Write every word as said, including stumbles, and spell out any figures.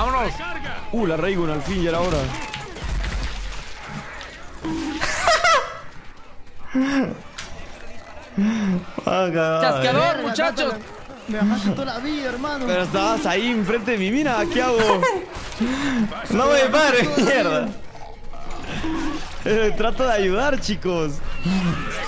¡Vámonos! Uh, la Raygun al fin, ya era hora. ¡Chasqueador, muchachos! Me bajaste toda la vida, hermano. Pero estabas ahí enfrente de mi mina, ¿qué hago? No me pares, mierda. Eh, trato de ayudar, chicos.